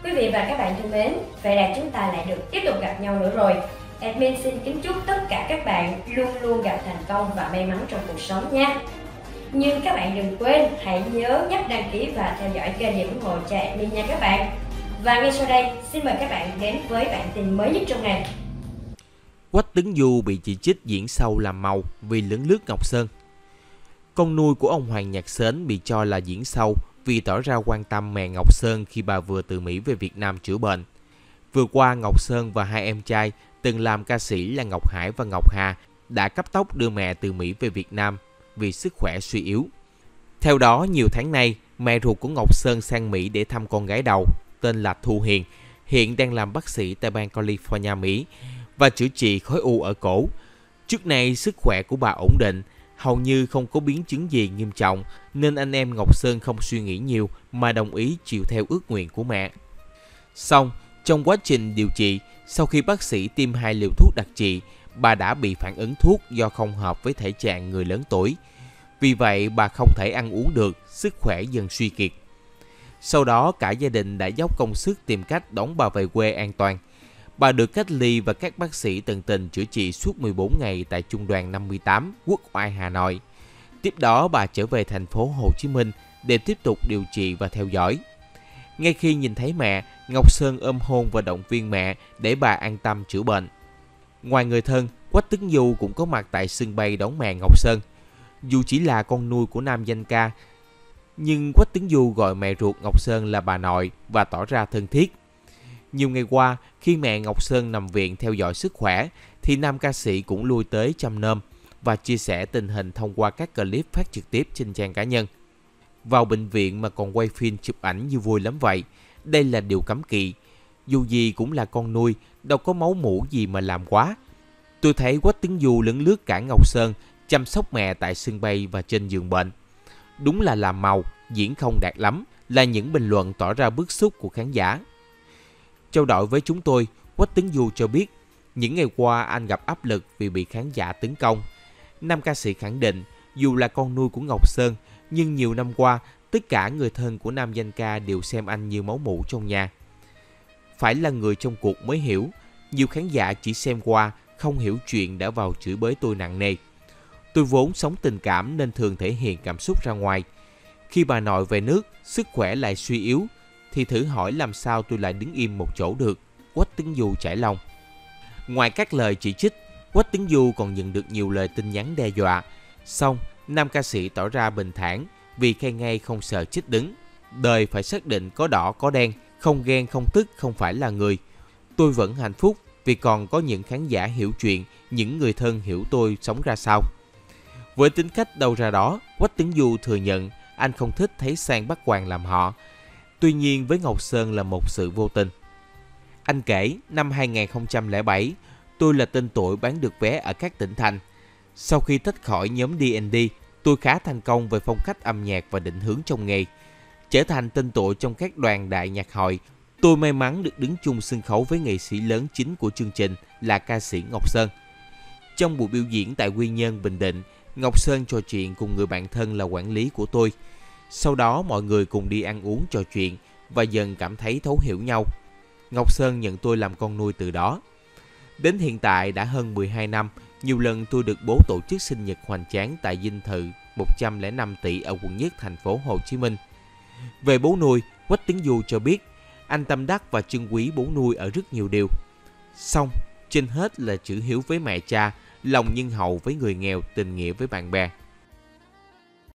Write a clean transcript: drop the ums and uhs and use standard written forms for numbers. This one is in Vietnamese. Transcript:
Quý vị và các bạn thân mến, vậy là chúng ta lại được tiếp tục gặp nhau nữa rồi. Admin xin kính chúc tất cả các bạn luôn luôn gặp thành công và may mắn trong cuộc sống nha. Nhưng các bạn đừng quên hãy nhớ nhấp đăng ký và theo dõi kênh để ủng hộ cho Admin nha các bạn. Và ngay sau đây, xin mời các bạn đến với bản tin mới nhất trong ngày. Quách Tấn Du bị chỉ trích diễn sâu làm màu vì lấn lướt Ngọc Sơn. Con nuôi của ông Hoàng Nhạc Sến bị cho là diễn sâu vì tỏ ra quan tâm mẹ Ngọc Sơn khi bà vừa từ Mỹ về Việt Nam chữa bệnh. Vừa qua, Ngọc Sơn và hai em trai từng làm ca sĩ là Ngọc Hải và Ngọc Hà đã cấp tốc đưa mẹ từ Mỹ về Việt Nam vì sức khỏe suy yếu. Theo đó, nhiều tháng nay, mẹ ruột của Ngọc Sơn sang Mỹ để thăm con gái đầu, tên là Thu Hiền, hiện đang làm bác sĩ tại bang California, Mỹ, và chữa trị khối u ở cổ. Trước nay, sức khỏe của bà ổn định, hầu như không có biến chứng gì nghiêm trọng, nên anh em Ngọc Sơn không suy nghĩ nhiều mà đồng ý chịu theo ước nguyện của mẹ. Xong, trong quá trình điều trị, sau khi bác sĩ tiêm 2 liều thuốc đặc trị, bà đã bị phản ứng thuốc do không hợp với thể trạng người lớn tuổi. Vì vậy, bà không thể ăn uống được, sức khỏe dần suy kiệt. Sau đó, cả gia đình đã dốc công sức tìm cách đón bà về quê an toàn. Bà được cách ly và các bác sĩ tận tình chữa trị suốt 14 ngày tại Trung đoàn 58, Quốc oai Hà Nội. Tiếp đó, bà trở về thành phố Hồ Chí Minh để tiếp tục điều trị và theo dõi. Ngay khi nhìn thấy mẹ, Ngọc Sơn ôm hôn và động viên mẹ để bà an tâm chữa bệnh. Ngoài người thân, Quách Tấn Du cũng có mặt tại sân bay đón mẹ Ngọc Sơn. Dù chỉ là con nuôi của nam danh ca, nhưng Quách Tấn Du gọi mẹ ruột Ngọc Sơn là bà nội và tỏ ra thân thiết. Nhiều ngày qua, khi mẹ Ngọc Sơn nằm viện theo dõi sức khỏe, thì nam ca sĩ cũng lui tới chăm nom và chia sẻ tình hình thông qua các clip phát trực tiếp trên trang cá nhân. Vào bệnh viện mà còn quay phim chụp ảnh như vui lắm vậy. Đây là điều cấm kỵ. Dù gì cũng là con nuôi, đâu có máu mủ gì mà làm quá. Tôi thấy Quách Tấn Du lấn lướt cả Ngọc Sơn, chăm sóc mẹ tại sân bay và trên giường bệnh. Đúng là làm màu, diễn không đạt lắm, là những bình luận tỏ ra bức xúc của khán giả. Trao đổi với chúng tôi, Quách Tấn Du cho biết, những ngày qua anh gặp áp lực vì bị khán giả tấn công. Nam ca sĩ khẳng định, dù là con nuôi của Ngọc Sơn, nhưng nhiều năm qua, tất cả người thân của nam danh ca đều xem anh như máu mủ trong nhà. Phải là người trong cuộc mới hiểu, nhiều khán giả chỉ xem qua, không hiểu chuyện đã vào chửi bới tôi nặng nề. Tôi vốn sống tình cảm nên thường thể hiện cảm xúc ra ngoài. Khi bà nội về nước, sức khỏe lại suy yếu, thì thử hỏi làm sao tôi lại đứng im một chỗ được, Quách Tấn Du trải lòng. Ngoài các lời chỉ trích, Quách Tấn Du còn nhận được nhiều lời tin nhắn đe dọa. Xong, nam ca sĩ tỏ ra bình thản vì khen ngay không sợ chết đứng. Đời phải xác định có đỏ có đen, không ghen không tức không phải là người. Tôi vẫn hạnh phúc vì còn có những khán giả hiểu chuyện, những người thân hiểu tôi sống ra sao. Với tính cách đâu ra đó, Quách Tấn Du thừa nhận anh không thích thấy sang bắt quàng làm họ. Tuy nhiên với Ngọc Sơn là một sự vô tình. Anh kể, năm 2007, tôi là tên tuổi bán được vé ở các tỉnh thành. Sau khi tách khỏi nhóm D&D, tôi khá thành công về phong cách âm nhạc và định hướng trong nghề. Trở thành tên tuổi trong các đoàn đại nhạc hội, tôi may mắn được đứng chung sân khấu với nghệ sĩ lớn chính của chương trình là ca sĩ Ngọc Sơn. Trong buổi biểu diễn tại Quy Nhơn, Bình Định, Ngọc Sơn trò chuyện cùng người bạn thân là quản lý của tôi. Sau đó mọi người cùng đi ăn uống trò chuyện và dần cảm thấy thấu hiểu nhau. Ngọc Sơn nhận tôi làm con nuôi từ đó. Đến hiện tại đã hơn 12 năm, nhiều lần tôi được bố tổ chức sinh nhật hoành tráng tại dinh thự 105 tỷ ở quận Nhất, thành phố Hồ Chí Minh. Về bố nuôi, Quách Tấn Du cho biết, anh tâm đắc và trân quý bố nuôi ở rất nhiều điều. Xong, trên hết là chữ hiếu với mẹ cha, lòng nhân hậu với người nghèo, tình nghĩa với bạn bè.